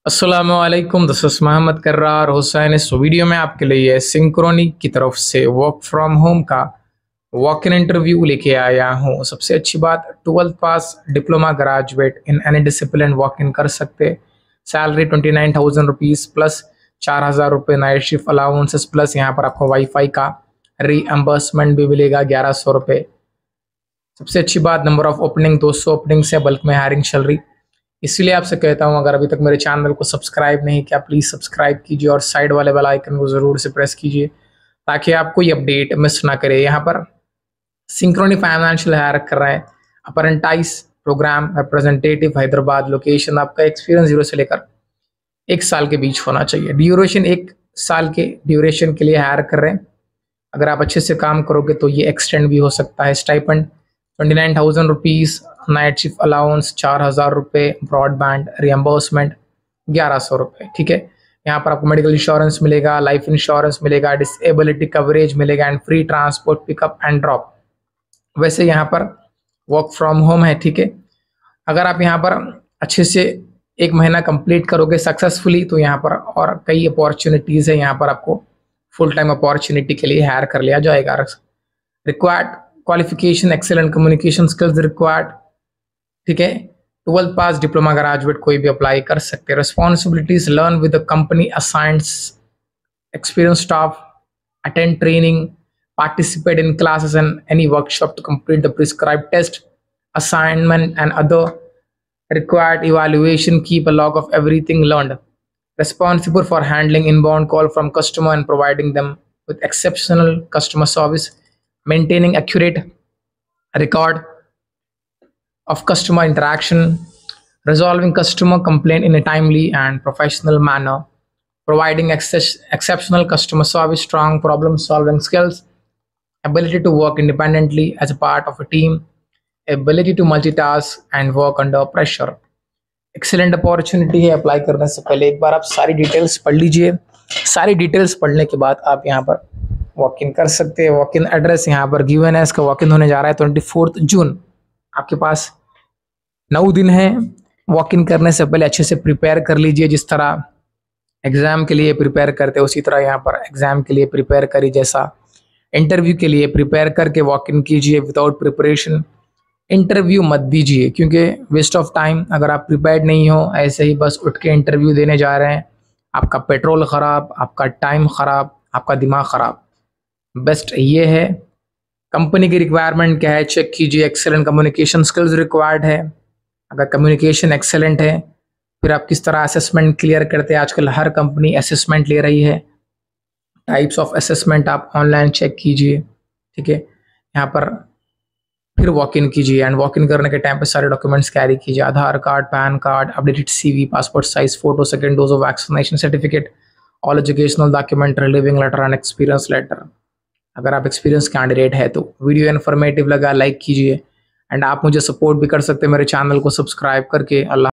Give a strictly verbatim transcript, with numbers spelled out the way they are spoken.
अस्सलामुअलैकुम, this is Mohammad Karrar Hussain. इस video में आपके लिए सिंक्रोनी की तरफ से वर्क फ्रॉम होम का वॉक इन इंटरव्यू लेके आया हूँ। सबसे अच्छी बात, twelfth pass diploma graduate in any discipline walk in कर सकते। Salary twenty nine thousand rupees plus चार हज़ार रुपये नाइट शिफ्ट अलाउंसेस प्लस यहाँ पर आपको वाईफाई का रीएम्बर्समेंट भी मिलेगा ग्यारह सौ रुपये। सबसे अच्छी बात, नंबर ऑफ ओपनिंग दो सौ ओपनिंग से बल्क में हायरिंग चल रही। इसीलिए आपसे कहता हूं, अगर अभी तक मेरे चैनल को सब्सक्राइब नहीं किया प्लीज़ सब्सक्राइब कीजिए और साइड वाले बेल आइकन को ज़रूर से प्रेस कीजिए ताकि आप कोई अपडेट मिस ना करें। यहाँ पर सिंक्रोनी फाइनेंशियल हायर कर रहे हैं apprentice program representative Hyderabad. Location आपका एक्सपीरियंस जीरो से लेकर एक साल के बीच होना चाहिए। ड्यूरेशन एक साल के ड्यूरेशन के लिए हायर कर रहे हैं। अगर आप अच्छे से काम करोगे तो ये एक्सटेंड भी हो सकता है। Stipend twenty nine thousand rupees, night shift allowance चार हज़ार रुपये, ब्रॉडबैंड रियम्बर्समेंट ग्यारह सौ रुपये। ठीक है, यहाँ पर आपको मेडिकल इंश्योरेंस मिलेगा, लाइफ इंश्योरेंस मिलेगा, डिसेबिलिटी कवरेज मिलेगा and free transport pickup and drop. वैसे यहाँ पर वर्क फ्रॉम होम है। ठीक है, अगर आप यहाँ पर अच्छे से एक महीना कंप्लीट करोगे सक्सेसफुली तो यहाँ पर और कई अपॉर्चुनिटीज़ है। यहाँ पर आपको फुल टाइम अपॉर्चुनिटी के लिए हायर कर लिया जाएगा। Required qualification excellent communication skills required. ठीक है, ट्वेल्थ पास डिप्लोमा ग्रेजुएट कोई भी अप्लाई कर सकते हैं। Responsibilities, learn with the company assigned experience staff, attend training, participate in classes and any workshop to complete the prescribed test, assignment and other required evaluation, keep a log of everything learned, responsible for handling inbound call from customer and providing them with exceptional customer service, maintaining accurate record of customer interaction, resolving customer complaint in a timely and professional manner, providing access, exceptional customer service, strong problem solving skills, ability to work independently as a part of a team, ability to multitask and work under pressure। Excellent opportunity है। Apply करने से पहले एक बार आप सारी details पढ़ लीजिए। सारी डिटेल्स पढ़ने के बाद आप यहाँ पर वॉक इन कर सकते हैं। वॉक इन एड्रेस यहाँ पर गिवन है। इसका वॉक इन होने जा रहा है ट्वेंटी फोर्थ जून। आपके पास नौ दिन है। वॉक इन करने से पहले अच्छे से प्रिपेयर कर लीजिए। जिस तरह एग्जाम के लिए प्रिपेयर करते हैं उसी तरह यहाँ पर एग्जाम के लिए प्रिपेयर करिए। जैसा इंटरव्यू के लिए प्रिपेयर करके वॉक इन कीजिए। विदाउट प्रिपरेशन इंटरव्यू मत दीजिए क्योंकि वेस्ट ऑफ टाइम। अगर आप प्रिपेयर्ड नहीं हो, ऐसे ही बस उठ के इंटरव्यू देने जा रहे हैं, आपका पेट्रोल ख़राब, आपका टाइम ख़राब, आपका दिमाग ख़राब। बेस्ट ये है। कंपनी की रिक्वायरमेंट क्या है चेक कीजिए। एक्सेलेंट कम्युनिकेशन स्किल्स रिक्वायर्ड है। अगर कम्युनिकेशन एक्सेलेंट है फिर आप किस तरह असेसमेंट क्लियर करते हैं। आजकल हर कंपनी असेसमेंट ले रही है। टाइप्स ऑफ असेसमेंट आप ऑनलाइन चेक कीजिए। ठीक है, यहाँ पर फिर वॉक इन कीजिए एंड वॉक इन करने के टाइम पे सारे डॉक्यूमेंट्स कैरी कीजिए। Aadhaar card, PAN card, updated CV, passport size photo, second dose of vaccination certificate, all educational document, living letter and experience letter. अगर आप एक्सपीरियंस कैंडिडेट है तो वीडियो इन्फॉर्मेटिव लगा लाइक कीजिए एंड आप मुझे सपोर्ट भी कर सकते हैं मेरे चैनल को सब्सक्राइब करके। अल्लाह